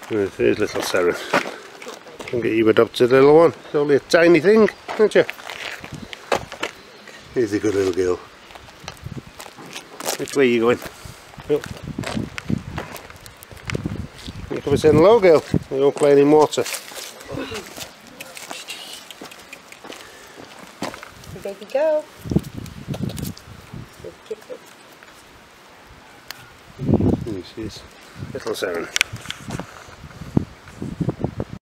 There's little Seren. Can get you adopted, little one. It's only a tiny thing, aren't you? Here's a good little girl. Which way are you going? Oh. You come and say hello, girl. You don't play in water. Baby, go. Here she is. Little Seren.